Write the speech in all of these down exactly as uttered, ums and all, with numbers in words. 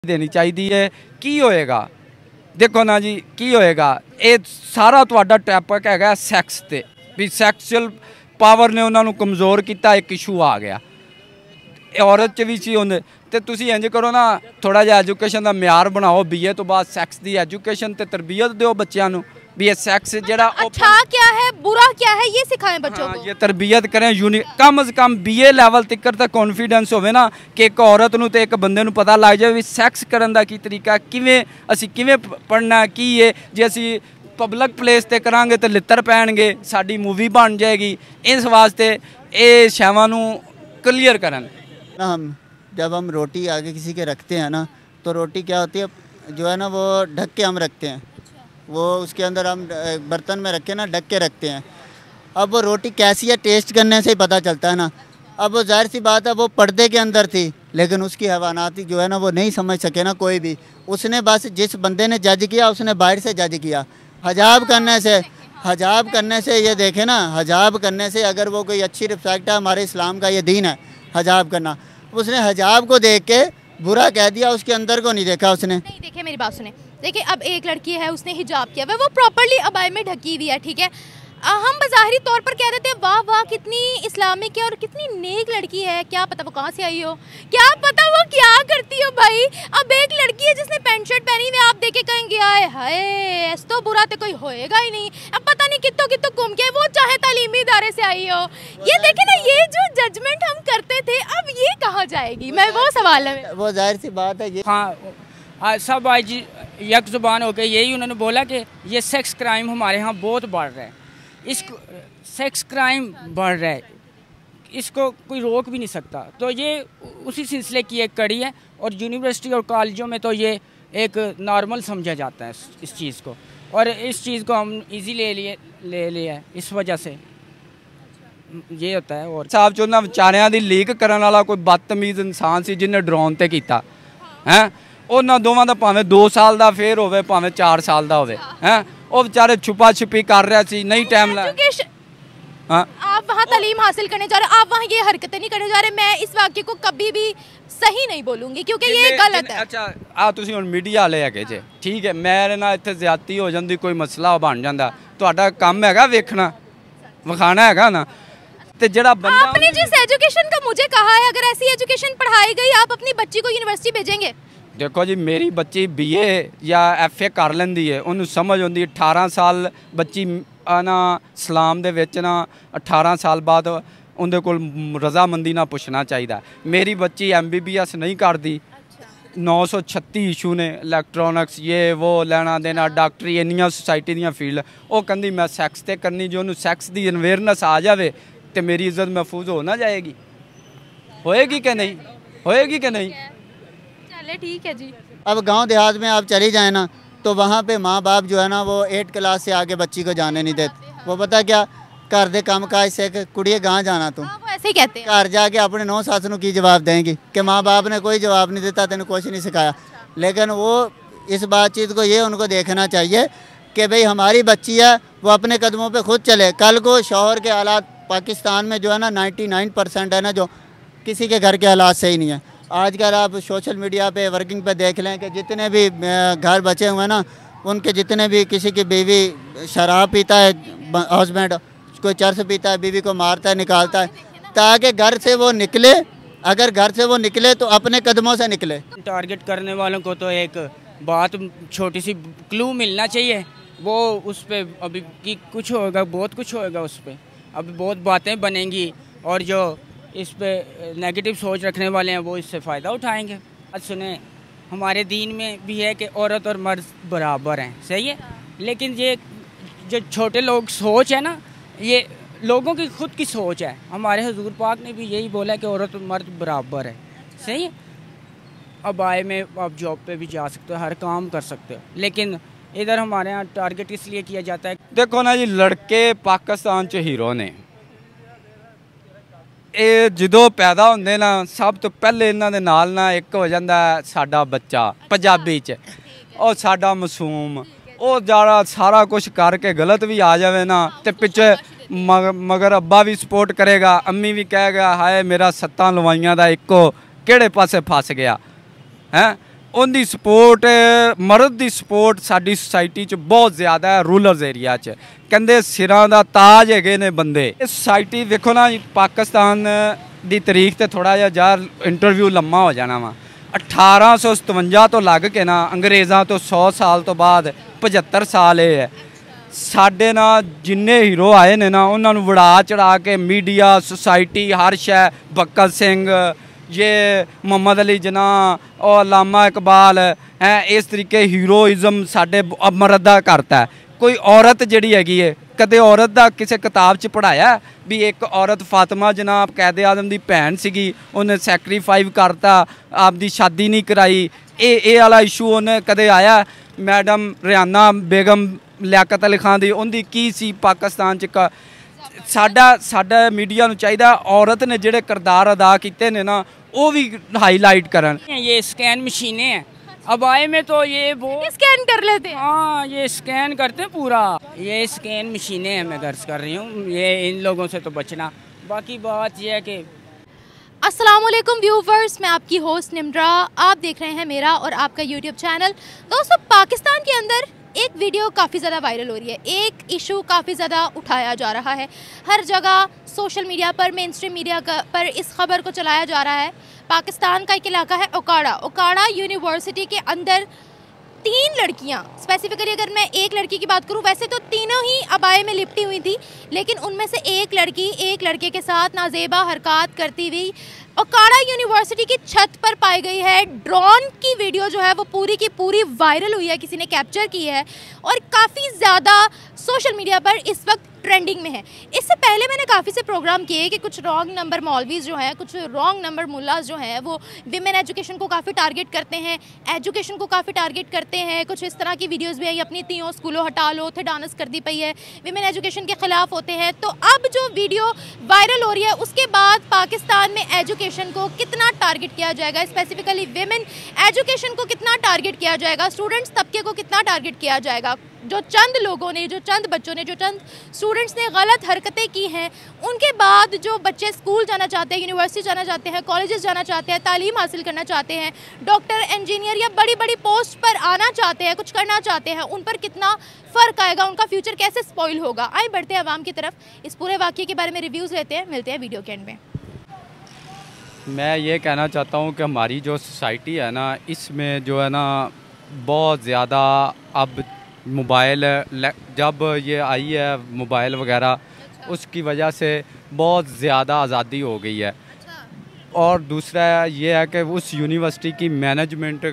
देनी चाहिए। की होएगा देखो ना जी, की होएगा ये सारा तुहाडा टॉपिक है सैक्स ते भी सैक्सुअल पावर ने उन्होंने कमज़ोर किया, एक इशू आ गया औरत च भी सी होंदे ते तुसी इंज करो ना, थोड़ा जिहा एजुकेशन का म्यार बनाओ, बी ए तो बाद सैक्स की एजुकेशन ते तरबियत दो बच्चों को भी ये सैक्स जरा अच्छा क्या है बुरा क्या है ये सिखाएं बच्चों हाँ, को। ये तरबियत करें यूनि कम अज़ कम बी ए लैवल तक तो कॉन्फिडेंस होवे ना कि एक औरत नूं ते एक बंदे नूं पता लग जाए भी सैक्स करन दा की तरीका किवें असीं किवें पढ़ना की है, जे असीं पब्लिक प्लेस ते करांगे तो लित्तर पैणगे, साडी मूवी बन जाएगी। इस वास्ते ये शैवां नूं क्लीयर करन ना। हम जब हम रोटी आगे किसी के रखते हैं ना तो रोटी क्या होती है जो है ना वो ढक के हम रखते हैं, वो उसके अंदर हम बर्तन में रख के ना ढक के रखते हैं। अब वो रोटी कैसी है टेस्ट करने से ही पता चलता है ना। अब वो जाहिर सी बात है वो पर्दे के अंदर थी लेकिन उसकी हैवानाती जो है ना वो नहीं समझ सके ना कोई भी। उसने बस जिस बंदे ने जज किया उसने बाहर से जज किया। हजाब करने से हजाब करने से ये देखे ना, हजाब करने से अगर वो कोई अच्छी रिस्पेक्ट है, हमारे इस्लाम का ये दीन है हजाब करना, उसने हजाब को देख के बुरा कह दिया, उसके अंदर को नहीं देखा उसने। नहीं देखिए मेरी बात सुने, देखिए अब एक लड़की है उसने हिजाब किया हुआ, वो प्रॉपर्ली अबाई में ढकी हुई है, ठीक है। हम बज़ाहिरी तौर पर कह देते हैं वाह वाह कितनी इस्लामिक है और कितनी नेक लड़की है, क्या पता वो कहाँ से आई हो, क्या पता वो क्या करती हो भाई। अब एक लड़की है जिसने पैंट शर्ट पहनी हुई, आप देखे कहेंगे आए हाय ऐसा तो बुरा तो कोई होएगा ही नहीं। अब पता नहीं कितों कितों घूम के वो चाहे तालीमी इदारे से आई हो। ये देखे ना, ये जो जजमेंट हम करते थे अब ये कहाँ जाएगी, मैं वो सवाल है। वो जाहिर सी बात है ये हाँ सब आज यक ज़ुबान हो गई, यही उन्होंने बोला कि ये सेक्स क्राइम हमारे यहाँ बहुत बढ़ रहा है। इसको सेक्स क्राइम बढ़ रहा है, इसको कोई रोक भी नहीं सकता। तो ये उसी सिलसिले की एक कड़ी है और यूनिवर्सिटी और कॉलेजों में तो ये एक नॉर्मल समझा जाता है इस चीज़ को, और इस चीज़ को हम इजी ले लिए ले लिया है, इस वजह से ये होता है। और साहब चो ना बेचारियां दी लीक करन वाला कोई बदतमीज इंसान सी जिन्हें ड्रोन ते कीता है, उन्होंने दोवां दा भावें दो साल का फेर होवे भावें चार साल का होवे है, वो बेचारे छुपा छुपी कर रहा सी, नहीं टाइम ला। हाँ? आप वहाँ तालीम हासिल करने जा रहे हो, आप वहाँ ये हरकतें नहीं करने जा रहे। मैं इस वाक्य को कभी भी सही नहीं बोलूँगी क्योंकि ये गलत है। अच्छा आ तुसीं हुण मीडिया वाले है जे ठीक है, मेरे नाल इत्थे ज़्यादती हो जाती, कोई मसला बन जाता, तुहाडा काम हैगा वेखना विखाना हैगा ना। ते जेड़ा बंदा आपने जिस एजुकेशन का मुझे कहा है, अगर ऐसी एजुकेशन पढ़ाई गई आप अपनी बच्ची को यूनिवर्सिटी भेजेंगे? देखो जी मेरी बच्ची बी ए या एफ ए कर लेंदी है, उन्होंने समझ आती। अठारह साल बच्ची ना इस्लाम दे विच ना अठारह साल बाद उनके कोल रजामंदी ना पुछना चाहिए। मेरी बच्ची एम बी बी एस नहीं करती, नौ सौ छत्ती इशू ने इलैक्ट्रॉनिक्स ये वो लेना देना डॉक्टरी इन्नियां सोसाइटी दियां फील्ड, वो कहती मैं सैक्स ते करनी, जो उन्होंने सैक्स की अवेयरनेस आ जाए तो मेरी इज्जत महफूज हो ना जाएगी। होएगी कि नहीं, होएगी कि नहीं? चले ठीक है जी। अब गांव देहात में आप चली जाए ना तो वहाँ पे माँ बाप जो है ना वो एट क्लास से आगे बच्ची को जाने नहीं देते। वो पता क्या घर दे काम काज से कुड़िए गाँव जाना तू, हाँ, वो ऐसे ही कहते हैं। घर जाके अपने नौ सास नू की जवाब देंगी कि माँ बाप ने कोई जवाब नहीं देता, तेन कुछ नहीं सिखाया। लेकिन वो इस बातचीत को ये उनको देखना चाहिए कि भाई हमारी बच्ची है वो अपने कदमों पे खुद चले। कल को शौहर के हालात पाकिस्तान में जो है ना नाइन्टी नाइन परसेंट है ना जो किसी के घर के हालात सही नहीं है। आजकल आप सोशल मीडिया पे वर्किंग पे देख लें कि जितने भी घर बचे हुए हैं ना, उनके जितने भी किसी की बीवी शराब पीता है, हस्बैंड कोई चर्स पीता है, बीवी को मारता है निकालता है, ताकि घर से वो निकले। अगर घर से वो निकले तो अपने कदमों से निकले। टारगेट करने वालों को तो एक बात छोटी सी क्लू मिलना चाहिए, वो उस पर अभी की कुछ होगा, बहुत कुछ होगा उस पर, अभी बहुत बातें बनेंगी और जो इस पे नेगेटिव सोच रखने वाले हैं वो इससे फ़ायदा उठाएंगे। आज सुने हमारे दीन में भी है कि औरत और मर्द बराबर हैं, सही है, लेकिन ये जो छोटे लोग सोच है ना, ये लोगों की खुद की सोच है। हमारे हुजूर पाक ने भी यही बोला कि औरत और मर्द बराबर है, सही है। अब आए में आप जॉब पे भी जा सकते हो, हर काम कर सकते हो, लेकिन इधर हमारे यहाँ टारगेट इसलिए किया जाता है। देखो ना जी लड़के पाकिस्तान च हीरो ने, ये जो पैदा होंगे ना सब तो पहले इन्हों के नाल ना एक हो जाता है साडा बच्चा पंजाबी च, और साडा मासूम, वो ज़्यादा सारा कुछ करके गलत भी आ जाए ना तो पिछे मग, मगर अब्बा भी सपोर्ट करेगा, अम्मी भी कहेगा हाय मेरा सत्तां लवाइयां दा इको केड़े पासे फस गया है। ਉਹਦੀ ਸਪੋਰਟ ਮਰਦ ਦੀ ਸਪੋਰਟ ਸਾਡੀ ਸੁਸਾਇਟੀ 'ਚ ਬਹੁਤ ਜ਼ਿਆਦਾ ਹੈ। ਰੂਰਲ ਏਰੀਆ 'ਚ ਕਹਿੰਦੇ ਸਿਰਾਂ ਦਾ ਤਾਜ ਹੈਗੇ ਨੇ ਬੰਦੇ। ਇਹ ਸੁਸਾਇਟੀ ਵੇਖੋ ਨਾ, ਪਾਕਿਸਤਾਨ ਦੀ ਤਾਰੀਖ ਤੇ ਥੋੜਾ ਜਿਹਾ ਯਾਰ ਇੰਟਰਵਿਊ ਲੰਮਾ ਹੋ ਜਾਣਾ ਵਾ। ਅਠਾਰਾਂ ਸੌ ਸਤਵੰਜਾ ਤੋਂ ਲੱਗ ਕੇ ਨਾ ਅੰਗਰੇਜ਼ਾਂ ਤੋਂ ਸੌ ਸਾਲ ਤੋਂ ਬਾਅਦ ਪਝੱਤਰ ਸਾਲ ਇਹ ਹੈ। ਸਾਡੇ ਨਾਲ ਜਿੰਨੇ ਹੀਰੋ ਆਏ ਨੇ ਨਾ ਉਹਨਾਂ ਨੂੰ ਵੜਾ ਚੜਾ ਕੇ ਮੀਡੀਆ, ਸੁਸਾਇਟੀ, ਹਰ ਸ਼ੈ, ਬੱਕਲ ਸਿੰਘ, ये मोहम्मद अली जना और अल्लामा इकबाल हैं, इस तरीके हीरोइज़म साढ़े मर्द दा करता है। कोई औरत जिहड़ी हैगी है, कदे औरत दा किसी किताब च पढ़ाया भी एक औरत फातिमा जनाब कैद आजम दी भैन सीगी, उन्हें सैक्रीफाइव करता, आपदी शादी नहीं कराई। ये ये वाला इशू उन्हें कदे आया? मैडम रियाना बेगम लियाकत अली खान दी उनकी की सी पाकिस्तान च? साडा साडा मीडिया नूं चाहीदा औरत ने जिहड़े किरदार अदा कीते ने ना वो भी हाईलाइट करन। ये स्कैन मशीनें हैं, अब आए में तो ये वो स्कैन कर लेते हैं। हाँ, ये स्कैन करते हैं पूरा। ये स्कैन मशीनें हैं, मैं गर्ज कर रही हूँ, ये इन लोगों से तो बचना। बाकी बात ये है कि अस्सलाम वालेकुम व्यूवर्स, मैं आपकी होस्ट निम्रा, आप देख रहे हैं मेरा और आपका यूट्यूब चैनल। दोस्तों, पाकिस्तान के अंदर एक वीडियो काफ़ी ज़्यादा वायरल हो रही है, एक इशू काफ़ी ज़्यादा उठाया जा रहा है। हर जगह सोशल मीडिया पर, मेन स्ट्रीम मीडिया पर इस खबर को चलाया जा रहा है। पाकिस्तान का एक इलाका है ओकाड़ा। ओकाड़ा यूनिवर्सिटी के अंदर तीन लड़कियां, स्पेसिफिकली अगर मैं एक लड़की की बात करूं, वैसे तो तीनों ही अबाए में लिपटी हुई थी, लेकिन उनमें से एक लड़की एक लड़के के साथ नाजेबा हरकत करती हुई ओकाड़ा यूनिवर्सिटी की छत पर पाई गई है। ड्रोन की वीडियो जो है वो पूरी की पूरी वायरल हुई है, किसी ने कैप्चर की है और काफ़ी ज़्यादा सोशल मीडिया पर इस वक्त ट्रेंडिंग में है। इससे पहले मैंने काफ़ी से प्रोग्राम किए कि कुछ रॉन्ग नंबर मौलवीज़ जो हैं, कुछ रॉन्ग नंबर मुल्लाज जो हैं, वो विमेन एजुकेशन को काफ़ी टारगेट करते हैं, एजुकेशन को काफ़ी टारगेट करते हैं। कुछ इस तरह की वीडियोस भी आई, अपनी तीनों स्कूलों हटा लो, थे डांस कर दी पई है, विमेन एजुकेशन के ख़िलाफ़ होते हैं। तो अब जो वीडियो वायरल हो रही है उसके बाद पाकिस्तान में एजुकेशन को कितना टारगेट किया जाएगा, स्पेसिफिकली विमेन एजुकेशन को कितना टारगेट किया जाएगा, स्टूडेंट्स तबके को कितना टारगेट किया जाएगा। जो चंद लोगों ने, जो चंद बच्चों ने, जो चंद स्टूडेंट्स ने गलत हरकतें की हैं, उनके बाद जो बच्चे स्कूल जाना चाहते हैं, यूनिवर्सिटी जाना चाहते हैं, कॉलेजेस जाना चाहते हैं, तालीम हासिल करना चाहते हैं, डॉक्टर, इंजीनियर या बड़ी बड़ी पोस्ट पर आना चाहते हैं, कुछ करना चाहते हैं, उन पर कितना फ़र्क आएगा, उनका फ्यूचर कैसे स्पॉइल होगा। आइए बढ़ते हैं आवाम की तरफ, इस पूरे वाक़ये के बारे में रिव्यूज़ लेते हैं। मिलते हैं वीडियो के एंड में। मैं ये कहना चाहता हूँ कि हमारी जो सोसाइटी है ना, इसमें जो है ना बहुत ज़्यादा अब मोबाइल, जब ये आई है मोबाइल वगैरह, उसकी वजह से बहुत ज़्यादा आज़ादी हो गई है। और दूसरा ये है कि उस यूनिवर्सिटी की मैनेजमेंट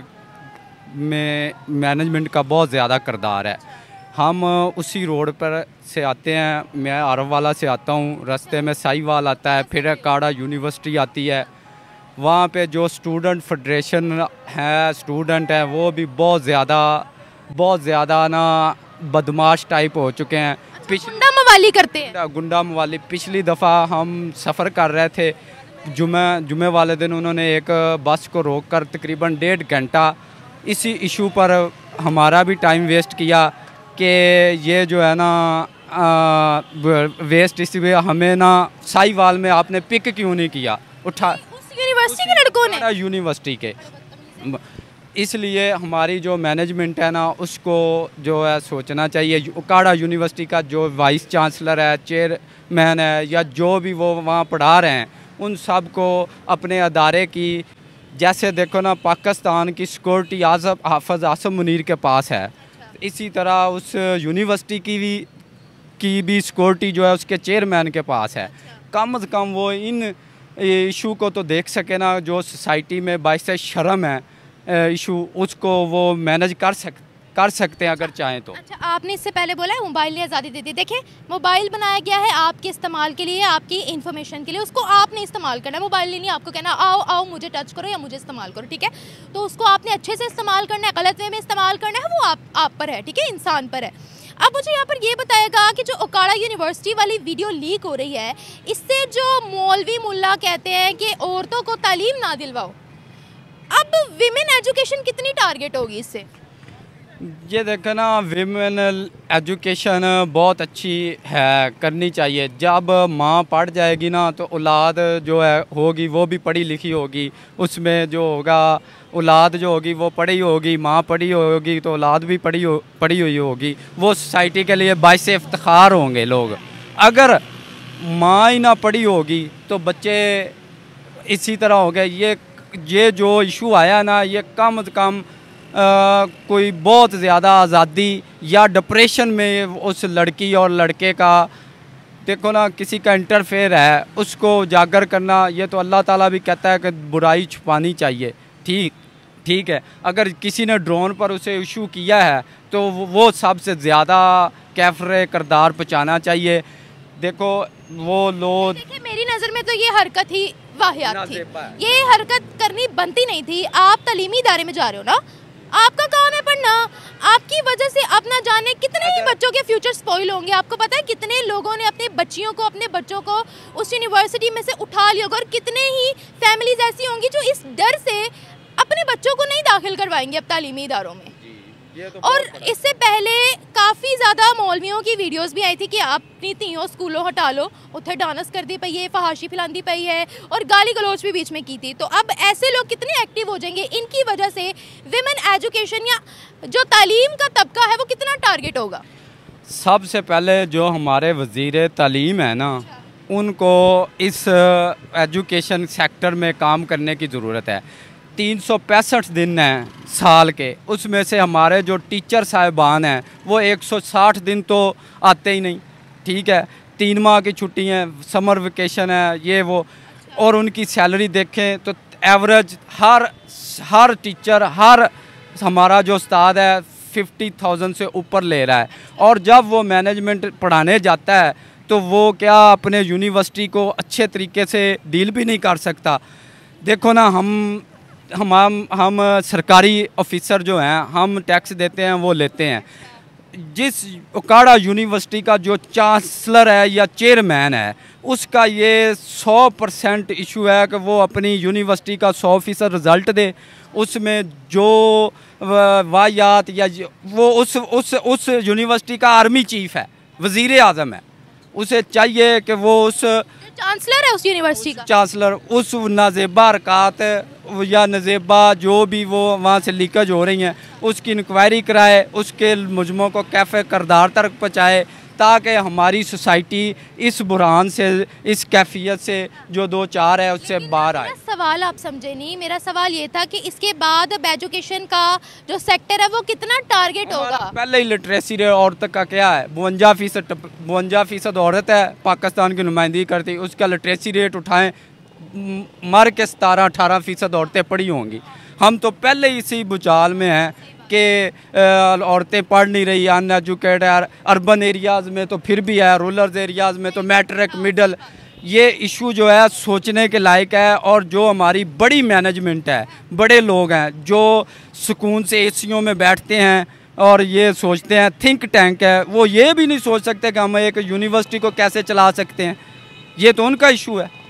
में मैनेजमेंट का बहुत ज़्यादा किरदार है। हम उसी रोड पर से आते हैं, मैं आरव वाला से आता हूँ, रास्ते में साहिवाल आता है, फिर ओकाड़ा यूनिवर्सिटी आती है। वहाँ पे जो स्टूडेंट फेडरेशन है, स्टूडेंट हैं, वो भी बहुत ज़्यादा बहुत ज़्यादा ना बदमाश टाइप हो चुके हैं। गुंडा मवाली करते हैं, गुंडा मवाली। पिछली दफ़ा हम सफ़र कर रहे थे, जुमे जुमे वाले दिन उन्होंने एक बस को रोककर तकरीबन डेढ़ घंटा इसी इशू पर हमारा भी टाइम वेस्ट किया कि ये जो है ना आ, वेस्ट इसलिए हमें ना साहिवाल में आपने पिक क्यों नहीं किया, उठा यूनिवर्सिटी के लड़कों ने, यूनिवर्सिटी के। इसलिए हमारी जो मैनेजमेंट है ना, उसको जो है सोचना चाहिए। ओकाड़ा यूनिवर्सिटी का जो वाइस चांसलर है, चेयरमैन है, या जो भी वो वहाँ पढ़ा रहे हैं, उन सब को अपने अदारे की, जैसे देखो ना पाकिस्तान की सिक्योरिटी आज़म हाफिज़ आसिम मुनीर के पास है, इसी तरह उस यूनिवर्सिटी की भी की भी सिक्योरिटी जो है उसके चेयरमैन के पास है। कम अज़ कम वो इन इशू को तो देख सके ना, जो सोसाइटी में बाइस शर्म है इशू, उसको वो मैनेज कर सक कर सकते हैं अगर चाहें तो। अच्छा, आपने इससे पहले बोला है मोबाइल ने आज़ादी दे दी। देखिए, मोबाइल बनाया गया है आपके इस्तेमाल के लिए, आपकी इन्फॉर्मेशन के लिए, उसको आपने इस्तेमाल करना है। मोबाइल नहीं आपको कहना आओ आओ मुझे टच करो या मुझे इस्तेमाल करो, ठीक है? तो उसको आपने अच्छे से इस्तेमाल करना है, गलत वे में इस्तेमाल करना है, वो आप आप पर है, ठीक है, इंसान पर है। अब मुझे यहाँ पर ये बताएगा कि जो ओकाड़ा यूनिवर्सिटी वाली वीडियो लीक हो रही है, इससे जो मौलवी मुल्ला कहते हैं कि औरतों को तालीम ना दिलवाओ, अब विमेन एजुकेशन कितनी टारगेट होगी इससे? ये देखो ना, विमेन एजुकेशन बहुत अच्छी है, करनी चाहिए। जब माँ पढ़ जाएगी ना तो औलाद जो है होगी वो भी पढ़ी लिखी होगी। उसमें जो होगा औलाद जो होगी वो पढ़ी होगी, माँ पढ़ी होगी तो औलाद भी पढ़ी हो पढ़ी हुई होगी। वो सोसाइटी के लिए बाइस इफ्तिखार होंगे लोग। अगर माँ ही ना पढ़ी होगी तो बच्चे इसी तरह हो गए। ये ये जो इशू आया ना, ये कम से कम आ, कोई बहुत ज़्यादा आज़ादी या डिप्रेशन में उस लड़की और लड़के का, देखो ना, किसी का इंटरफेयर है, उसको उजागर करना। ये तो अल्लाह ताला भी कहता है कि बुराई छुपानी चाहिए। ठीक ठीक है, अगर किसी ने ड्रोन पर उसे इशू किया है तो वो सबसे ज़्यादा कैफरे करदार पहुँचाना चाहिए। देखो वो लोग, देखिए मेरी नज़र में तो ये हरकत ही वाहियात थी। ये हरकत करनी बनती नहीं थी। आप तालीमी इदारे में जा रहे हो ना, आपका काम है पढ़ना। आपकी वजह से आप ना जाने कितने ही बच्चों के फ्यूचर स्पॉइल होंगे। आपको पता है कितने लोगों ने अपने बच्चियों को, अपने बच्चों को उस यूनिवर्सिटी में से उठा लिया होगा, और कितने ही फैमिलीज ऐसी होंगी जो इस डर से अपने बच्चों को नहीं दाखिल करवाएंगे अब तालीमी इदारों में। तो और इससे पहले काफ़ी ज़्यादा मौलवियों की वीडियोस भी आई थी कि आप अपनी तीनों स्कूलों हटा लो, उत्थे डांस कर दी पई है, फहाशी फैलांदी पई है, और गाली गलौज भी बीच में की थी। तो अब ऐसे लोग कितने एक्टिव हो जाएंगे, इनकी वजह से विमेन एजुकेशन या जो तालीम का तबका है वो कितना टारगेट होगा। सबसे पहले जो हमारे वज़ीर तालीम है ना, उनको इस एजुकेशन सेक्टर में काम करने की ज़रूरत है। तीन सौ पैंसठ दिन हैं साल के, उसमें से हमारे जो टीचर साहिबान हैं वो एक सौ साठ दिन तो आते ही नहीं। ठीक है, तीन माह की छुट्टी हैं, समर वेकेशन है, ये वो, और उनकी सैलरी देखें तो एवरेज हर हर टीचर, हर हमारा जो उस्ताद है फिफ्टी थाउजेंड से ऊपर ले रहा है। और जब वो मैनेजमेंट पढ़ाने जाता है तो वो क्या अपने यूनिवर्सिटी को अच्छे तरीके से डील भी नहीं कर सकता। देखो ना, हम हम हम हम सरकारी ऑफिसर जो हैं, हम टैक्स देते हैं, वो लेते हैं। जिस उकाड़ा यूनिवर्सिटी का जो चांसलर है या चेयरमैन है, उसका ये सौ परसेंट इशू है कि वो अपनी यूनिवर्सिटी का सौ फीसद रिज़ल्ट दे। उसमें जो वाहियात या वो उस उस उस यूनिवर्सिटी का आर्मी चीफ है, वज़ीर आज़म है, उसे चाहिए कि वो उस चांसलर है उस यूनिवर्सिटी का, चांसलर उस नाजेबा हरकत या नजेबा जो भी वो वहाँ से लीकेज हो रही हैं उसकी इंक्वायरी कराए, उसके मुजमों को कैफे करदार तक पहुँचाए, ताकि हमारी सोसाइटी इस बुरहान से, इस कैफियत से जो दो चार है उससे बाहर आए। सवाल आप समझे नहीं, मेरा सवाल ये था कि इसके बाद अब एजुकेशन का जो सेक्टर है वो कितना टारगेट होगा। पहले ही लिटरेसी रेट औरत का क्या है, बवंजा फीसद बवंजा फीसद औरत है पाकिस्तान की नुमाइंदगी करती, उसका लिटरेसी रेट उठाएं, मर के सतारह अठारह फीसद औरतें पढ़ी होंगी। हम तो पहले ही इसी भूचाल में हैं कि औरतें पढ़ नहीं रही, अनएजुकेटेड है। अर्बन एरियाज़ में तो फिर भी है, रूरल एरियाज़ में तो मैट्रिक मिडल, ये इशू जो है सोचने के लायक है। और जो हमारी बड़ी मैनेजमेंट है, बड़े लोग हैं जो सुकून से एसियों में बैठते हैं और ये सोचते हैं, थिंक टैंक है, वो ये भी नहीं सोच सकते कि हम एक यूनिवर्सिटी को कैसे चला सकते हैं। ये तो उनका इशू है,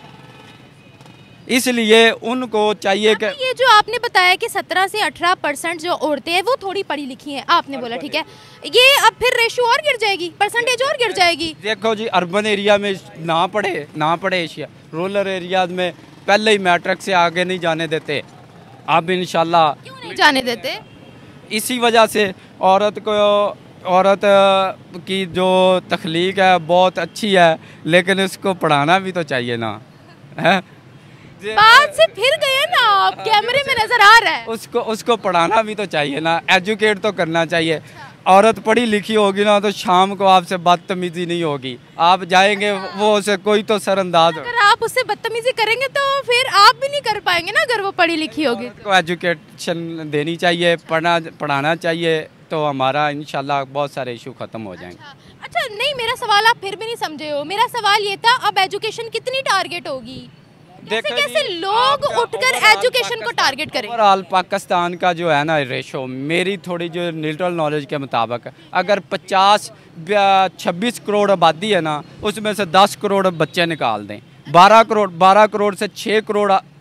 इसलिए उनको चाहिए कि ये जो आपने बताया कि सत्रह से अठारह परसेंट जो औरतें हैं वो थोड़ी पढ़ी लिखी हैं, आपने बोला ठीक है, ये अब फिर रेशो और गिर जाएगी, परसेंटेज और गिर जाएगी। देखो जी, अर्बन एरिया में ना पढ़े ना पढ़े एशिया, रूरल एरियाज में पहले ही मैट्रिक से आगे नहीं जाने देते। अब इंशाल्लाह क्यों नहीं जाने देते? इसी वजह से औरत को, औरत की जो तख्लीक है बहुत अच्छी है, लेकिन उसको पढ़ाना भी तो चाहिए ना, है? बात से फिर गए ना आप, कैमरे में नजर आ रहा है। उसको उसको पढ़ाना भी तो चाहिए ना, एजुकेट तो करना चाहिए। औरत पढ़ी लिखी होगी ना तो शाम को आपसे बदतमीजी नहीं होगी, आप जाएंगे अच्छा। वो उसे कोई तो सरअंदाज, अगर आप उससे बदतमीजी करेंगे तो फिर आप भी नहीं कर पाएंगे ना, अगर वो पढ़ी लिखी होगी। को एजुकेशन देनी चाहिए, पढ़ना पढ़ाना चाहिए, तो हमारा इंशाल्लाह बहुत सारे इशू ख़त्म हो जाएंगे। अच्छा, अच्छा नहीं, मेरा सवाल आप फिर भी नहीं समझे हो। मेरा सवाल ये था, अब एजुकेशन कितनी टारगेट होगी, कैसे कैसे लोग उठकर एजुकेशन को टारगेट करें। ओवरऑल पाकिस्तान का जो है ना रेशो, मेरी थोड़ी जो न्यूट्रल नॉलेज के मुताबिक, अगर पचास छब्बीस करोड़ आबादी है ना, उसमें से दस करोड़ बच्चे निकाल दें, बारह करोड़ बारह करोड़ से छः करोड़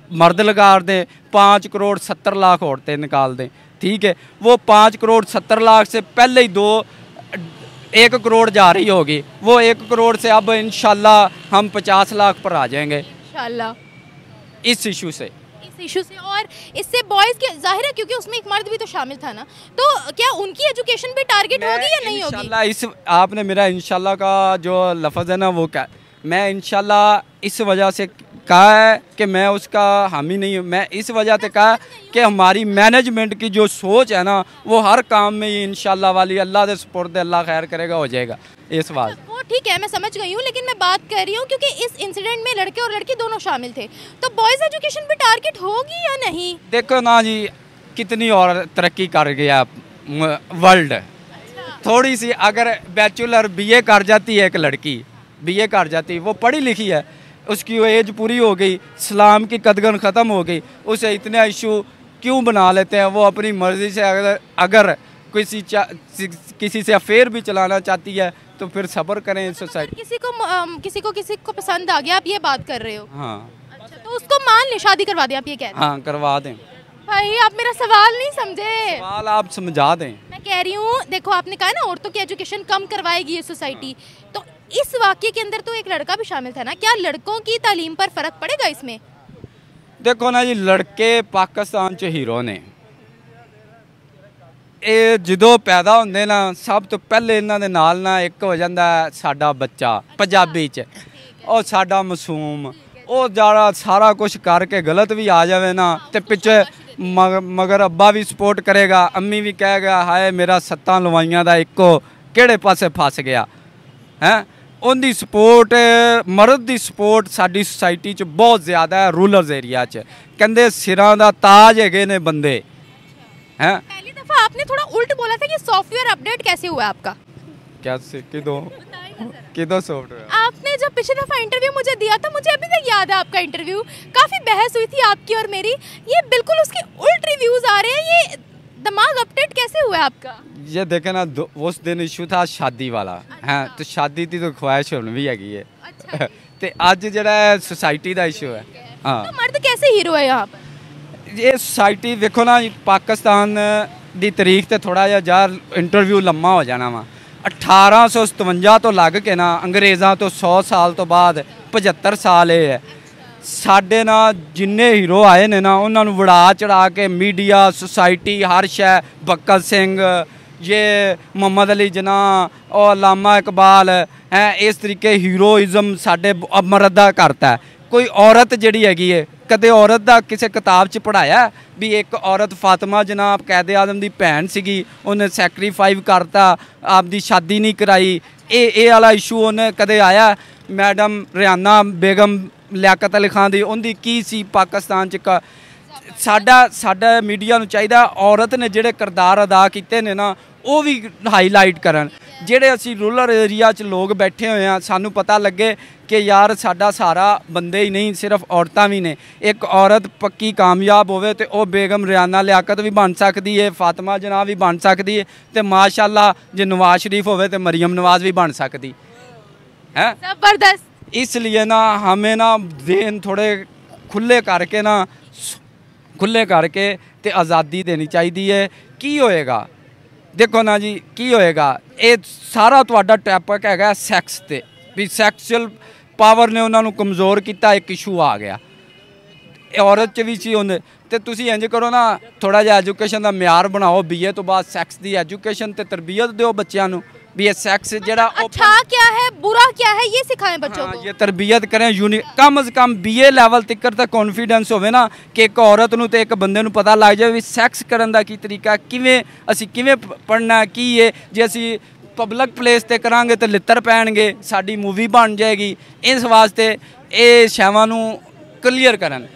मर्द लगा दें, पाँच करोड़ सत्तर लाख औरतें निकाल दें, ठीक है, वो पाँच करोड़ सत्तर लाख से पहले ही दो एक करोड़ जा रही होगी, वो एक करोड़ से अब इंशाल्लाह हम पचास लाख पर आ जाएंगे इंशाल्लाह इस इशू से इस इशू से। और इससे बॉयज़ के जाहिर है क्योंकि उसमें एक मर्द भी तो शामिल था ना, तो क्या उनकी एजुकेशन भी टारगेट होगी या नहीं होगी? इंशाल्लाह इस आपने मेरा इंशाल्लाह का जो लफ्ज़ है ना वो क्या, मैं इंशाल्लाह इस वजह से कहा है कि मैं उसका हामी नहीं हूँ, मैं इस वजह से कहा कि हमारी मैनेजमेंट की जो सोच है ना वो हर काम में ये इंशाल्लाह वाली अल्लाह के सुपुर्द अल्लाह खैर करेगा हो जाएगा इस बात। वो ठीक है, मैं समझ गई हूँ, लेकिन मैं बात कर रही हूँ क्योंकि इस इंसिडेंट में लड़के और लड़की दोनों शामिल थे, तो बॉयज़ एजुकेशन भी टारगेट होगी या नहीं? देखो ना जी कितनी और तरक्की कर गया वर्ल्ड, थोड़ी सी अगर बैचलर बीए कर जाती है एक लड़की, बीए कर जाती, वो पढ़ी लिखी है, उसकी एज पूरी हो गई, इस्लाम की कदगन ख़त्म हो गई, उसे इतने इशू क्यों बना लेते हैं? वो अपनी मर्ज़ी से अगर अगर किसी किसी से अफेयर भी चलाना चाहती है तो फिर सब्र करें सोसाइटी। किसी को अम, किसी को किसी को पसंद आ गया, आप ये बात कर रहे हो? हाँ अच्छा, तो उसको मान ले, शादी करवा दें, आप ये कह रहे हैं? हाँ करवा दें। भाई आप मेरा सवाल नहीं समझे। सवाल आप समझा दें। मैं कह रही हूँ देखो, आपने कहा ना औरतों की एजुकेशन कम करवाएगी ये सोसाइटी, तो इस वाक्य के अंदर तो एक लड़का भी शामिल था ना, क्या लड़कों की तालीम पर फर्क पड़ेगा इसमें? देखो ना जी, लड़के पाकिस्तान च हीरो ने, ਇਹ ਜਦੋਂ ਪੈਦਾ ਹੁੰਦੇ ਨਾ ਸਭ ਤੋਂ ਪਹਿਲੇ ਇਹਨਾਂ ਦੇ ਨਾਲ ਨਾ ਇੱਕ ਹੋ ਜਾਂਦਾ ਸਾਡਾ ਬੱਚਾ ਪੰਜਾਬੀ 'ਚ, ਉਹ ਸਾਡਾ ਮਾਸੂਮ, ਉਹ ਜਿਹੜਾ ਸਾਰਾ ਕੁਝ ਕਰਕੇ ਗਲਤ ਵੀ ਆ ਜਾਵੇ ਨਾ ਤੇ ਪਿੱਛੇ ਮਗਰ ਅੱਬਾ ਵੀ ਸਪੋਰਟ ਕਰੇਗਾ, ਅੰਮੀ ਵੀ ਕਹੇਗਾ ਹਾਏ ਮੇਰਾ ਸੱਤਾਂ ਲਵਾਈਆਂ ਦਾ ਇੱਕੋ ਕਿਹੜੇ ਪਾਸੇ ਫਸ ਗਿਆ ਹੈ। ਉਹਦੀ ਸਪੋਰਟ, ਮਰਦ ਦੀ ਸਪੋਰਟ ਸਾਡੀ ਸੁਸਾਇਟੀ 'ਚ ਬਹੁਤ ਜ਼ਿਆਦਾ ਹੈ, ਰੂਰਲ ਏਰੀਆ 'ਚ ਕਹਿੰਦੇ ਸਿਰਾਂ ਦਾ ਤਾਜ ਹੈਗੇ ਨੇ ਬੰਦੇ हैं। पहली दफा आपने थोड़ा उल्ट बोला था कि सॉफ्टवेयर अपडेट कैसे हुआ आपका? कैसे किदो किदो सॉफ्टवेयर? आपने जब पिछली दफा इंटरव्यू मुझे दिया था, मुझे अभी तक याद है आपका इंटरव्यू, काफी बहस हुई थी आपकी और मेरी, ये बिल्कुल उसके उल्ट रिव्यूज आ रहे हैं, ये दिमाग अपडेट कैसे हुआ आपका? ये देखे ना, उस दिन इशू था शादी वाला है, तो शादी की तो ख्वाहिश होनी भी हैगी है, अच्छा। ते अज जड़ा सोसाइटी का इशू है। हाँ, तो मर्द कैसे हीरो है यहाँ पर? ये सोसाइटी देखो ना, पाकिस्तान की तारीख तो थोड़ा जहा यार इंटरव्यू लम्मा हो जाना वा, अठारह सौ सतवंजा तो लग के ना अंग्रेज़ों तो सौ साल तो बाद पचहत्तर साल ये है, साढ़े ना जिन्ने हीरो आए ने ना उन्होंने वड़ा चढ़ा के मीडिया सोसाइटी हर शह, बक्कल सिंह, ये मोहम्मद अली जना और अल्लामा इकबाल हैं, इस तरीके हीरोइज़म साढ़े मर्द दा करता है। कोई औरत जिहड़ी हैगी है, कदे औरत दा किसी किताब च पढ़ाया भी एक औरत फातिमा जनाब कैद आजम दी भैन सीगी, उन्हें सैक्रीफाइव करता, आपदी शादी नहीं कराई, ये ये वाला इशू उन्हें कदे आया? मैडम रियाना बेगम लियाकत अली खान दी उनकी की सी पाकिस्तान च? साडा साडा मीडिया नूं चाहीदा औरत ने जिहड़े किरदार अदा कीते ने ना वो भी हाईलाइट करन, ਜਿਹੜੇ ਅਸੀਂ ਰੂਰਲ ਏਰੀਆ 'ਚ ਲੋਕ ਬੈਠੇ ਹੋਏ ਆ, ਸਾਨੂੰ ਪਤਾ ਲੱਗੇ ਕਿ ਯਾਰ ਸਾਡਾ ਸਾਰਾ ਬੰਦੇ ਹੀ ਨਹੀਂ ਸਿਰਫ ਔਰਤਾਂ ਵੀ ਨੇ। ਇੱਕ ਔਰਤ ਪੱਕੀ ਕਾਮਯਾਬ ਹੋਵੇ ਤੇ ਉਹ ਬੇਗਮ ਰਿਆਨਾ ਲਿਆਕਤ ਵੀ ਬਣ ਸਕਦੀ ਹੈ, ਫਾਤਿਮਾ ਜਨਾਬ ਵੀ ਬਣ ਸਕਦੀ ਹੈ, ਤੇ ਮਾਸ਼ਾਅੱਲਾ ਜੇ ਨਵਾਜ਼ ਸ਼ਰੀफ ਹੋਵੇ ਤੇ मरियम नवाज भी बन सकती है। जबरदस्त। इसलिए ना हमें ना जहन थोड़े खुले करके ना खुले करके ते आज़ादी देनी चाहिए है। की होएगा देखो ना जी, की होएगा, ये सारा तुहाडा टॉपिक हैगा सैक्स ते भी सैक्सुअल पावर ने उन्होंने कमज़ोर किया, एक इशू आ गया औरत च भी सी होंदे ते तुसी इंज करो ना, थोड़ा जिहा एजुकेशन का म्यार बनाओ, बीए तो बाद सैक्स की एजुकेशन ते तरबियत दो बच्चों को भी ये सैक्स जरा अच्छा क्या है बुरा क्या है ये सिखाएं बच्चों को, ये तरबियत करें। यूनि कम अज़ कम बीए लैवल तक तक कॉन्फिडेंस होवे ना कि एक औरत नूं ते एक बंदे नूं पता लग जाए भी सैक्स करन दा की तरीका, किवें असीं किवें पढ़ना की है, जे असीं पब्लिक प्लेस ते करांगे तो लित्तर पैणगे, साडी मूवी बन जाएगी। इस वास्ते ये शैवां नूं क्लीयर करन।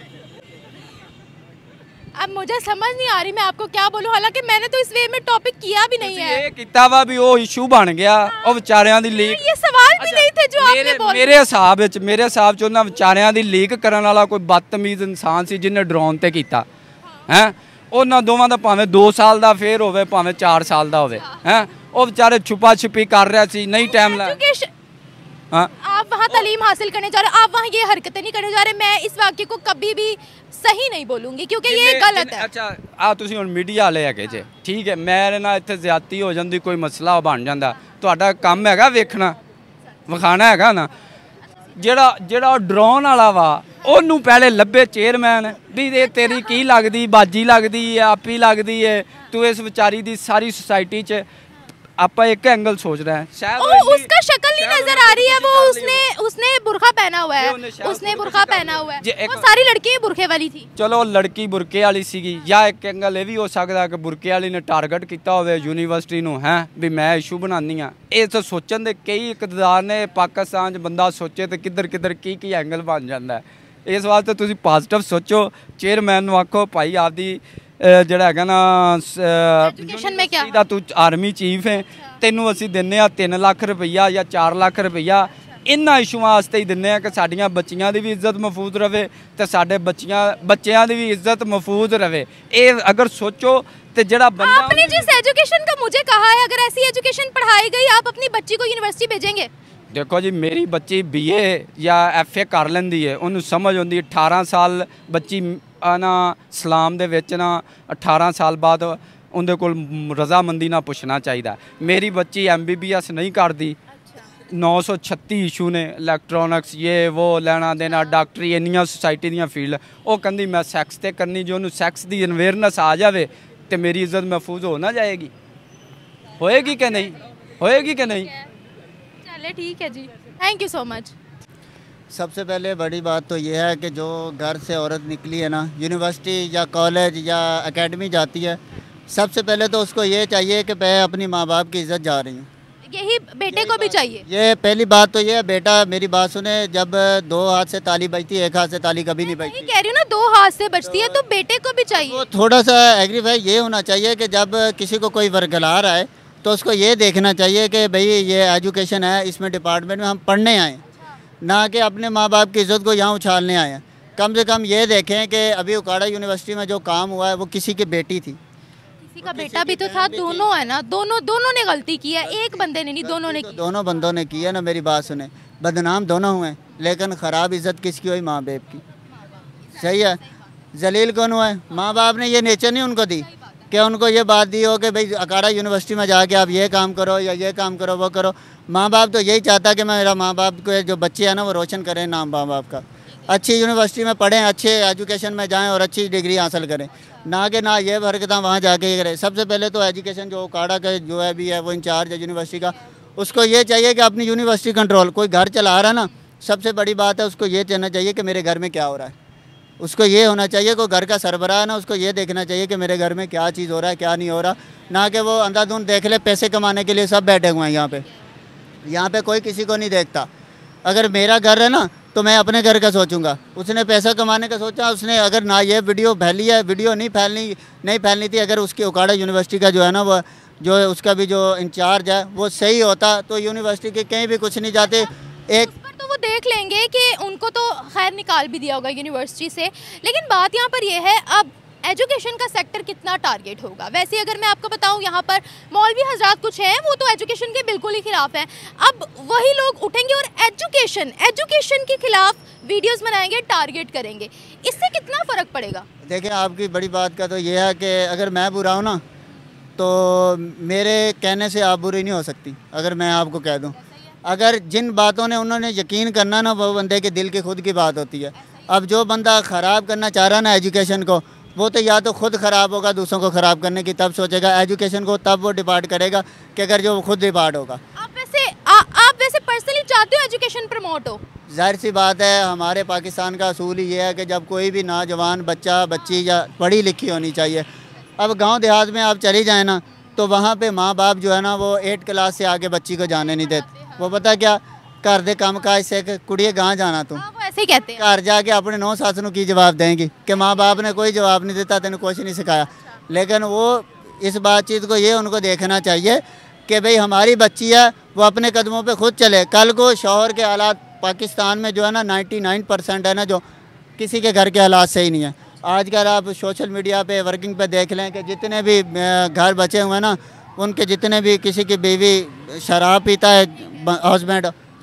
अब मुझे समझ नहीं आ रही मैं आपको क्या बोलूं, हालांकि मैंने तो इस वे में टॉपिक किया भी नहीं है। ये किता वा भी वो इशू बन गया और विचारियां दी लीक, ये सवाल भी नहीं थे जो आपने बोले। मेरे हिसाब विच मेरे हिसाब च उन्हां विचारियां दी लीक करन वाला कोई बदतमीज इंसान सी जिन्हें ड्रोन ते कीता हैं। उन्हां दोवां दा भावें दो साल दा फेर होवे भावें चार साल दा होवे हैं, वो बेचारे छुपा छुपी कर रहा सी, नहीं टाइम ला हाँ आप वहाँ तालीम हासिल करने जा रहे हो, आप वहाँ ये हरकतें नहीं करने जा रहे। मैं इस वाक्य को कभी भी सही नहीं बोलूँगी क्योंकि ये गलत है। अच्छा आ ਤੁਸੀਂ ਹੁਣ ਮੀਡੀਆ ਵਾਲੇ ਹੈਗੇ ਜੇ, ਠੀਕ ਹੈ, ਮੇਰੇ ਨਾਲ ਇੱਥੇ ਜ਼ਿਆਦਤੀ ਹੋ ਜਾਂਦੀ, ਕੋਈ ਮਸਲਾ ਬਣ ਜਾਂਦਾ, ਤੁਹਾਡਾ ਕੰਮ ਹੈਗਾ ਵੇਖਣਾ ਵਿਖਾਣਾ ਹੈਗਾ ਨਾ। ਜਿਹੜਾ ਜਿਹੜਾ ਡਰੋਨ ਵਾਲਾ ਵਾ ਉਹਨੂੰ ਪਹਿਲੇ ਲੱਭੇ ਚੇਅਰਮੈਨ ਵੀ ਇਹ ਤੇਰੀ ਕੀ ਲੱਗਦੀ, ਬਾਜੀ ਲੱਗਦੀ ਹੈ, ਆਪੀ ਲੱਗਦੀ ਹੈ, ਤੂੰ ਇਸ ਵਿਚਾਰੀ ਦੀ ਸਾਰੀ सोसाइटी 'ਚ आप एक एंगल सोच रहे हैं, शायद ओ, उसका शक्ल नहीं नजर आ रही है, वो उसने उसने बुरखा पहना हुआ है, उसने बुरखा पहना हुआ है, वो सारी लड़कियां बुरखे वाली थी। चलो लड़की बुरके वाली सीगी, या एक एंगल ये भी हो सकता है कि बुरके वाली ने टारगेट किया होवे यूनीवर्सिटी नूं है भी मैं इशू बनानी हाँ। इस सोचन दे कई इकतदार ने पाकिस्तान च बंदा सोचे तो किधर किधर की की एंगल बन जाता है। इस वास्ते तुसीं पॉजिटिव सोचो, चेयरमैन नूं आखो भाई आपदी ਜਿਹੜਾ ਹੈਗਾ ਨਾ एजुकेशन में क्या ਦਾ ਤੂੰ ਆਰਮੀ ਚੀਫ ਹੈ, ਤੈਨੂੰ ਅਸੀਂ ਦਿੰਨੇ ਆ ਤਿੰਨ ਲੱਖ ਰੁਪਈਆ ਜਾਂ ਚਾਰ ਲੱਖ ਰੁਪਈਆ ਇਹਨਾਂ ਇਸ਼ੂਆਂ ਵਾਸਤੇ ਹੀ ਦਿੰਨੇ ਆ ਕਿ ਸਾਡੀਆਂ ਬੱਚੀਆਂ ਦੀ ਵੀ ਇੱਜ਼ਤ ਮਹਿਫੂਜ਼ ਰਵੇ ਤੇ ਸਾਡੇ ਬੱਚੀਆਂ ਬੱਚਿਆਂ ਦੀ ਵੀ ਇੱਜ਼ਤ ਮਹਿਫੂਜ਼ ਰਵੇ। ਇਹ ਅਗਰ ਸੋਚੋ ਤੇ ਜਿਹੜਾ ਬੰਦਾ आपने जिस एजुकेशन का मुझे कहा है, अगर ऐसी एजुकेशन पढ़ाई गई, आप अपनी बच्ची को यूनिवर्सिटी भेजेंगे? देखो जी मेरी बच्ची बीए या एफ ए कर लेंदी है, ਉਹਨੂੰ ਸਮਝ ਆਉਂਦੀ, अठारह साल ਬੱਚੀ ਨਾ ਇਸਲਾਮ ਦੇ ਵਿੱਚ ਨਾ अठारह साल ਬਾਅਦ ਉਹਦੇ ਕੋਲ ਰਜ਼ਾਮੰਦੀ ਨਾਲ ਪੁੱਛਣਾ ਚਾਹੀਦਾ। ਮੇਰੀ ਬੱਚੀ ਐਮ ਬੀ ਬੀ ਐਸ ਨਹੀਂ ਕਰਦੀ, नौ सौ छत्ती इशू ने इलैक्ट्रॉनिक्स ये वो लेना देना डॉक्टरी इन्नियां सोसाइटी दियां फील्ड, वो कहती मैं सैक्स ते करनी, जो उन्होंने सैक्स की अवेयरनेस आ जाए तो मेरी इज्जत महफूज हो ना जाएगी, होएगी कि नहीं, होएगी कि नहीं। चले ठीक है जी, थैंक यू सो मच। सबसे पहले बड़ी बात तो ये है कि जो घर से औरत निकली है ना, यूनिवर्सिटी या कॉलेज या एकेडमी जाती है, सबसे पहले तो उसको ये चाहिए कि मैं अपनी माँ बाप की इज़्ज़त जा रही हूँ, यही बेटे को भी चाहिए। ये पहली बात तो ये है। बेटा मेरी बात सुने, जब दो हाथ से ताली बजती है एक हाथ से ताली कभी नहीं बजती। कह रही हूँ ना, दो हाथ से बजती है, तो बेटे को भी चाहिए। तो थोड़ा सा एग्रीफाई ये होना चाहिए कि जब किसी को कोई वर्गला रहा है तो उसको ये देखना चाहिए कि भाई ये एजुकेशन है, इसमें डिपार्टमेंट में हम पढ़ने आए, ना कि अपने माँ बाप की इज़्ज़त को यहाँ उछालने आए हैं। कम से कम ये देखें कि अभी उकाड़ा यूनिवर्सिटी में जो काम हुआ है वो किसी की बेटी थी, किसी का बेटा भी तो था, दोनों है ना, दोनों दोनों ने गलती की है, एक बंदे ने नहीं, दोनों ने की। दोनों बंदों ने की है ना। मेरी बात सुने, बदनाम दोनों हुए, लेकिन ख़राब इज़्ज़त किसकी हुई? माँ बाप की। सही है, जलील कौन हुआ है? माँ बाप ने ये नेचर नहीं उनको दी कि उनको ये बात दी हो कि भाई अखाड़ा यूनिवर्सिटी में जाके आप ये काम करो या ये काम करो वो करो। माँ बाप तो यही चाहता कि मेरा माँ बाप को जो बच्चे हैं ना वो रोशन करें नाम माँ बाप का, अच्छी यूनिवर्सिटी में पढ़ें, अच्छे एजुकेशन में जाएं और अच्छी डिग्री हासिल करें, ना कि ना ये हरकत वहाँ जाके करें। सबसे पहले तो एजुकेशन जो उकाड़ा का जो है भी है वो इंचार्ज है यूनिवर्सिटी का, उसको ये चाहिए कि अपनी यूनिवर्सिटी कंट्रोल, कोई घर चला रहा है ना, सबसे बड़ी बात है उसको ये कहना चाहिए कि मेरे घर में क्या हो रहा है। उसको ये होना चाहिए, कोई घर का सरबराह है ना, उसको ये देखना चाहिए कि मेरे घर में क्या चीज़ हो रहा है क्या नहीं हो रहा, ना कि वो अंधाधुंध देख ले। पैसे कमाने के लिए सब बैठे हुए हैं यहाँ पे, यहाँ पे कोई किसी को नहीं देखता। अगर मेरा घर है ना तो मैं अपने घर का सोचूंगा, उसने पैसा कमाने का सोचा, उसने अगर ना ये वीडियो फैली है, वीडियो नहीं फैलनी नहीं फैलनी थी, अगर उसकी उकाड़ा यूनिवर्सिटी का जो है ना वो जो है उसका भी जो इंचार्ज है वो सही होता तो यूनिवर्सिटी के कहीं भी कुछ नहीं जाते। एक तो वो देख लेंगे कि उनको तो खैर निकाल भी दिया होगा यूनिवर्सिटी से, लेकिन बात यहाँ पर ये है अब एजुकेशन का सेक्टर कितना टारगेट होगा। वैसे अगर मैं आपको बताऊं यहाँ पर मौलवी हजरात कुछ हैं वो तो एजुकेशन के बिल्कुल ही खिलाफ हैं, अब वही लोग उठेंगे और एजुकेशन एजुकेशन के खिलाफ वीडियोस बनाएंगे, टारगेट करेंगे, इससे कितना फ़र्क पड़ेगा? देखिए आपकी बड़ी बात का तो ये है कि अगर मैं बुरा हूँ ना तो मेरे कहने से आप बुरी नहीं हो सकती। अगर मैं आपको कह दूँ, अगर जिन बातों ने उन्होंने यकीन करना ना वो बंदे के दिल की खुद की बात होती है। अब जो बंदा ख़राब करना चाह रहा ना एजुकेशन को, वो तो या तो खुद ख़राब होगा, दूसरों को ख़राब करने की तब सोचेगा, एजुकेशन को तब वो डिपार्ट करेगा कि अगर जो खुद डिपार्ट होगा। आप वैसे आ, आप वैसे पर्सनली चाहते हो एजुकेशन प्रमोट हो? जाहिर सी बात है, हमारे पाकिस्तान का असूल ही ये है कि जब कोई भी नौजवान बच्चा बच्ची या पढ़ी लिखी होनी चाहिए। अब गांव देहात में आप चली जाए ना तो वहाँ पे माँ बाप जो है ना वो एट क्लास से आगे बच्ची को जाने नहीं देते। वो पता क्या घर दे काम काज से कुड़िए कहाँ जाना तू, हाँ, वो ऐसे ही कहते हैं। घर जाके अपने नौ सास नू की जवाब देंगी कि माँ बाप ने कोई जवाब नहीं देता, तेन कुछ नहीं सिखाया। लेकिन वो इस बातचीत को ये उनको देखना चाहिए कि भाई हमारी बच्ची है वो अपने कदमों पे खुद चले। कल को शौहर के हालात पाकिस्तान में जो है ना नाइन्टी नाइन परसेंट है ना जो किसी के घर के हालात सही नहीं है। आजकल आप सोशल मीडिया पे वर्किंग पे देख लें कि जितने भी घर बचे हुए हैं ना उनके जितने भी किसी की बीवी शराब पीता है हस्बैंड,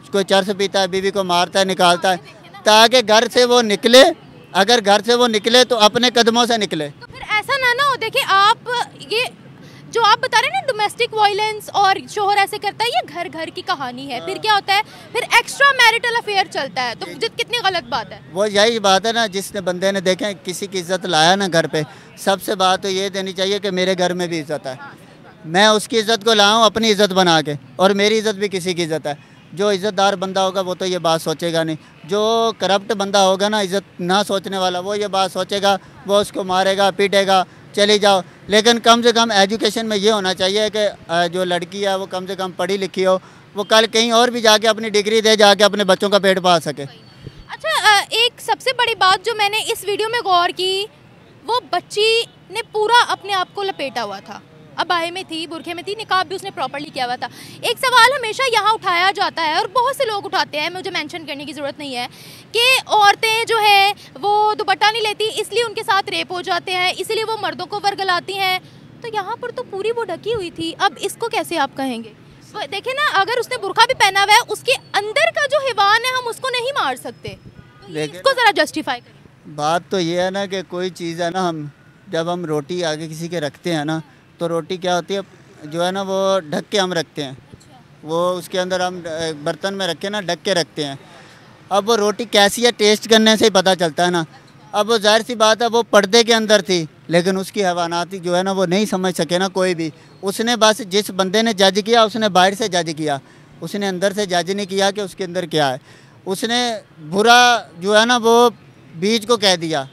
कोई चरस पीता है, बीवी को मारता है, निकालता है, ताकि घर से वो निकले। अगर घर से वो निकले तो अपने कदमों से निकले। तो फिर ऐसा ना ना हो, देखिए आप ये जो आप बता रहे हैं ना डोमेस्टिक वायलेंस और शोहर ऐसे करता है, ये घर घर की कहानी है। फिर क्या होता है, फिर एक्स्ट्रा मैरिटल अफेयर चलता है, तो जित कितनी गलत बात है। वो यही बात है ना, जिसने बंदे ने देखे किसी की इज्जत लाया ना घर पे, सबसे बात तो ये देनी चाहिए कि मेरे घर में भी इज्जत है, मैं उसकी इज्जत को लाऊं अपनी इज्जत बना के, और मेरी इज्जत भी किसी की इज्जत है। जो इज़्ज़तदार बंदा होगा वो तो ये बात सोचेगा नहीं, जो करप्ट बंदा होगा ना, इज़्ज़त ना सोचने वाला, वो ये बात सोचेगा, वो उसको मारेगा, पीटेगा, चली जाओ। लेकिन कम से कम एजुकेशन में ये होना चाहिए कि जो लड़की है वो कम से कम पढ़ी लिखी हो, वो कल कहीं और भी जाके अपनी डिग्री दे, जाके अपने बच्चों का पेट पाल सके। अच्छा, एक सबसे बड़ी बात जो मैंने इस वीडियो में गौर की, वो बच्ची ने पूरा अपने आप को लपेटा हुआ था, अबाए में थी, बुरखे में थी, निकाब भी उसने प्रॉपर्ली किया हुआ था। एक सवाल हमेशा यहाँ उठाया जाता है और बहुत से लोग उठाते हैं, मुझे मेंशन करने की ज़रूरत नहीं है, कि औरतें जो है वो दुपट्टा नहीं लेती इसलिए उनके साथ रेप हो जाते हैं, इसलिए वो मर्दों को वर्गलाती हैं। तो यहाँ पर तो पूरी वो ढकी हुई थी, अब इसको कैसे आप कहेंगे? तो देखिए ना, अगर उसने बुरखा भी पहना हुआ है, उसके अंदर का जो हिवान है हम उसको नहीं मार सकते, तो इसको ज़रा जस्टिफाई करें। बात तो ये है ना कि कोई चीज़ है ना, हम जब हम रोटी आगे किसी के रखते हैं ना, तो रोटी क्या होती है, जो है ना वो ढक के हम रखते हैं, वो उसके अंदर हम बर्तन में रख के ना ढक के रखते हैं। अब वो रोटी कैसी है टेस्ट करने से ही पता चलता है ना। अब वो जाहिर सी बात है वो पर्दे के अंदर थी, लेकिन उसकी हैवानाती जो है ना वो नहीं समझ सके ना कोई भी। उसने बस जिस बंदे ने जज किया उसने बाहर से जज किया, उसने अंदर से जज नहीं किया कि उसके अंदर क्या है। उसने बुरा जो है ना वो बीज को कह दिया,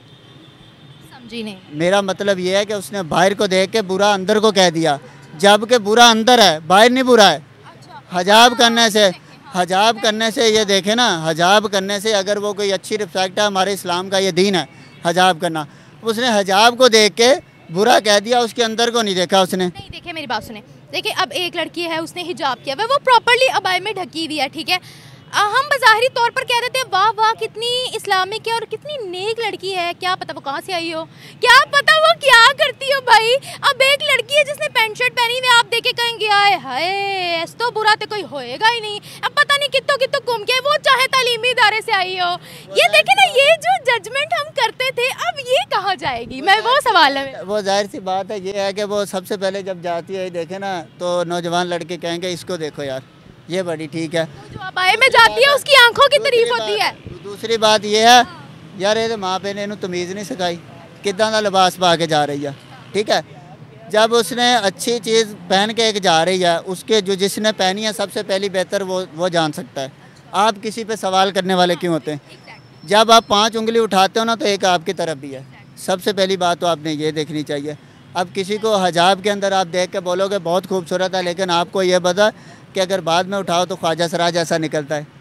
जी नहीं। मेरा मतलब ये है कि उसने बाहर को देख के बुरा अंदर को कह दिया, जबकि बुरा अंदर है, बाहर नहीं बुरा है। हजाब करने से हजाब करने से ये देखे ना, हजाब करने से अगर वो कोई अच्छी रिस्पेक्ट है, हमारे इस्लाम का ये दीन है हजाब करना, उसने हजाब को देख के बुरा कह दिया, उसके अंदर को नहीं देखा उसने। नहीं, देखिए मेरी बात सुने, देखिए अब एक लड़की है, उसने हिजाब किया हुआ है, वो प्रॉपर्ली अबाए में ढकी हुई है, ठीक है। हम बाज़ाहिरी तौर पर कह देते हैं वाह वाह कितनी इस्लामिक है और कितनी नेक लड़की है, क्या पता वो कहाँ से आई हो, क्या पता वो क्या करती हो भाई। अब एक लड़की है जिसने पैंट शर्ट पहनी हुई, आप देखे कहेंगे आए हाय ऐसा तो बुरा तो कोई होएगा ही नहीं। अब पता नहीं कितों कितों घूम के वो चाहे तालीमी इदारे से आई हो। ये देखे ना, ये जो जजमेंट हम करते थे अब ये कहाँ जाएगी, मैं वो सवाल है। वो जाहिर सी बात है ये है कि वो सबसे पहले जब जाती है देखे ना, तो नौजवान लड़के कहेंगे इसको देखो यार ये बड़ी ठीक है, जो अबाए में जाती है उसकी आंखों की तारीफ होती है। दूसरी बात ये है यार ये माँ पे ने इन्हें तमीज़ नहीं सिखाई, कितना का लिबास पा के जा रही है, ठीक है। जब उसने अच्छी चीज़ पहन के एक जा रही है, उसके जो जिसने पहनी है सबसे पहली बेहतर वो वो जान सकता है। आप किसी पे सवाल करने वाले क्यों होते हैं? जब आप पाँच उंगली उठाते हो ना तो एक आपकी तरफ भी है, सबसे पहली बात तो आपने ये देखनी चाहिए। अब किसी को हजाब के अंदर आप देख के बोलोगे बहुत खूबसूरत है, लेकिन आपको ये पता कि अगर बाद में उठाओ तो ख्वाजा सराज जैसा निकलता है,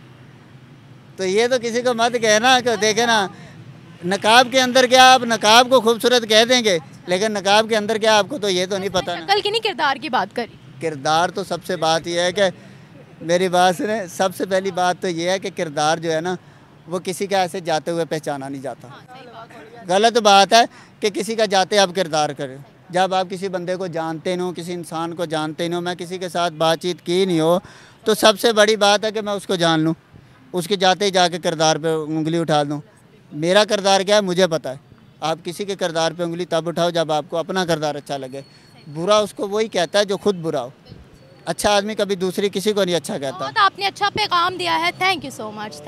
तो ये तो किसी को मत कहना कि देखे ना नकाब के अंदर क्या, आप नकाब को खूबसूरत कह देंगे लेकिन नकाब के अंदर क्या आपको तो ये तो नहीं पता ना। कल की नहीं किरदार की बात करी, किरदार तो सबसे बात यह है कि मेरी बात सुने, सबसे पहली बात तो ये है कि किरदार जो है ना वो किसी का ऐसे जाते हुए पहचाना नहीं जाता। गलत बात है कि किसी का जाते आप किरदार करें, जब आप किसी बंदे को जानते नहीं हो, किसी इंसान को जानते नहीं हो, मैं किसी के साथ बातचीत की नहीं हो, तो सबसे बड़ी बात है कि मैं उसको जान लूँ, उसके जाते ही जाके किरदार पे उंगली उठा दूँ। मेरा किरदार क्या है मुझे पता है, आप किसी के किरदार पे उंगली तब उठाओ जब आपको अपना किरदार अच्छा लगे। बुरा उसको वही कहता है जो खुद बुरा हो, अच्छा आदमी कभी दूसरी किसी को नहीं अच्छा कहता। बहुत आपने अच्छा पैगाम दिया है, थैंक यू सो मच।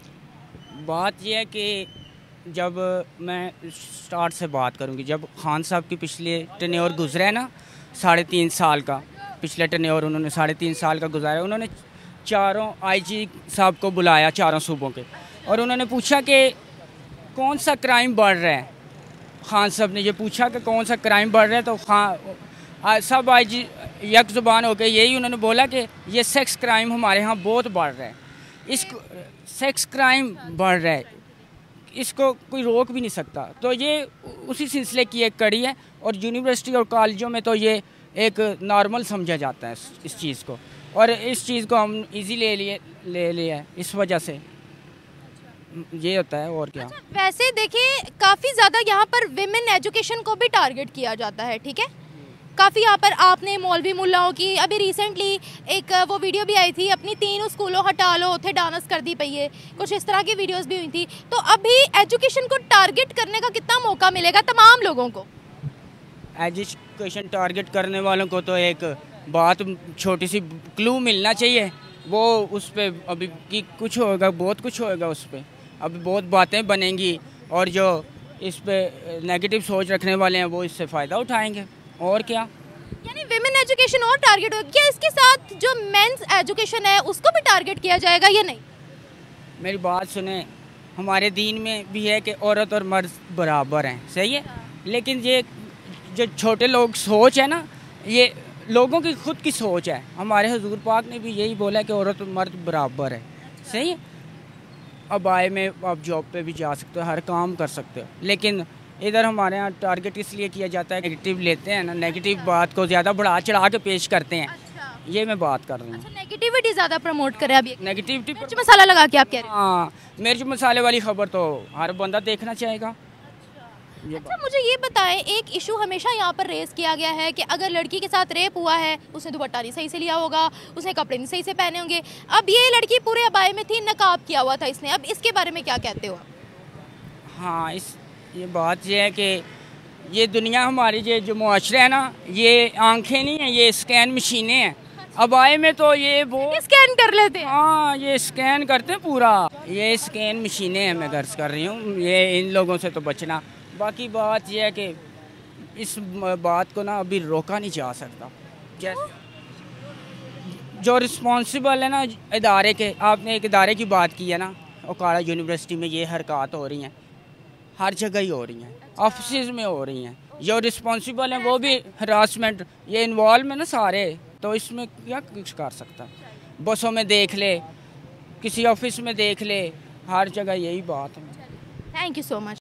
बात यह है कि जब मैं स्टार्ट से बात करूंगी, जब खान साहब की पिछले टेन्योर गुजरा है ना साढ़े तीन साल का, पिछले टेन्योर उन्होंने साढ़े तीन साल का गुजारा, उन्होंने चारों आईजी साहब को बुलाया चारों सूबों के, और उन्होंने पूछा कि कौन सा क्राइम बढ़ रहा है। खान साहब ने ये पूछा कि कौन सा क्राइम बढ़ रहा है, तो खान सब आईजी यक ज़ुबान हो गए, यही उन्होंने बोला कि ये सेक्स क्राइम हमारे यहाँ बहुत बढ़ रहा है। इस सेक्स क्राइम बढ़ रहा है, इसको कोई रोक भी नहीं सकता। तो ये उसी सिलसिले की एक कड़ी है, और यूनिवर्सिटी और कॉलेजों में तो ये एक नॉर्मल समझा जाता है इस चीज़ को, और इस चीज़ को हम इजी ले लिए ले लिया, इस वजह से ये होता है। और क्या? अच्छा, वैसे देखिए काफ़ी ज़्यादा यहाँ पर विमेन एजुकेशन को भी टारगेट किया जाता है, ठीक है। काफ़ी यहाँ पर आपने मौलवी मुल्लाओं की अभी रिसेंटली एक वो वीडियो भी आई थी, अपनी तीन स्कूलों हटा लो उथे डांस कर दी पई है, कुछ इस तरह की वीडियोस भी हुई थी। तो अभी एजुकेशन को टारगेट करने का कितना मौका मिलेगा तमाम लोगों को? एजुकेशन टारगेट करने वालों को तो एक बात छोटी सी क्लू मिलना चाहिए, वो उस पर अभी कि कुछ होगा, बहुत कुछ होगा उस पर, अभी बहुत बातें बनेंगी और जो इस पे नेगेटिव सोच रखने वाले हैं वो इससे फ़ायदा उठाएंगे। और क्या, यानी विमेन एजुकेशन और टारगेट होगा क्या? इसके साथ जो मेंस एजुकेशन है उसको भी टारगेट किया जाएगा या नहीं? मेरी बात सुने, हमारे दीन में भी है कि औरत और मर्द बराबर हैं, सही है, लेकिन ये जो छोटे लोग सोच है ना, ये लोगों की खुद की सोच है। हमारे हुजूर पाक ने भी यही बोला कि औरत और मर्द बराबर है, सही है। अब आए में आप जॉब पे भी जा सकते हो, हर काम कर सकते हो, लेकिन इधर हमारे यहाँ टारगेट इसलिए किया जाता है, नेगेटिव लेते हैं ना, नेगेटिव बात को ज़्यादा बढ़ा चढ़ा के पेश करते हैं। अच्छा। ये मैं बात कर रहा हूँ। अच्छा, नेगेटिविटी ज़्यादा प्रमोट करें अभी, नेगेटिविटी मिर्च मसाला लगा के आप कह रहे हैं? हाँ, मिर्च मसाले वाली खबर तो हर बंदा देखना चाहेगा। अच्छा, मुझे ये बताएं, एक इशू हमेशा यहाँ पर रेस किया गया है कि अगर लड़की के साथ रेप हुआ है, उसने दुपट्टा नहीं सही से लिया होगा, उसने कपड़े नहीं सही से पहने होंगे। अब ये लड़की पूरे अबाए में थी, नकाब किया हुआ था इसने, अब इसके बारे में क्या कहते हो? हाँ, इस ये बात ये है कि ये दुनिया हमारी ये जो मुआशरा है ना, ये आंखें नहीं है, ये स्कैन मशीनें हैं। अब आए में तो ये वो स्कैन कर लेते हैं। हाँ, ये स्कैन करते हैं पूरा, ये स्कैन मशीनें हैं, मैं गर्ज कर रही हूँ। ये इन लोगों से तो बचना। बाकी बात यह है कि इस बात को ना अभी रोका नहीं जा सकता। जैसे जो रिस्पॉन्सिबल है ना इदारे के, आपने एक इदारे की बात की है ना, ओकाड़ा यूनिवर्सिटी में ये हरकत हो रही हैं, हर जगह ही हो रही हैं, ऑफिस में हो रही हैं। जो रिस्पॉन्सिबल हैं वो भी हरासमेंट, ये इन्वॉल्व है ना सारे, तो इसमें क्या कुछ कर सकता। बसों में देख ले, किसी ऑफिस में देख ले, हर जगह यही बात है। Thank you so much.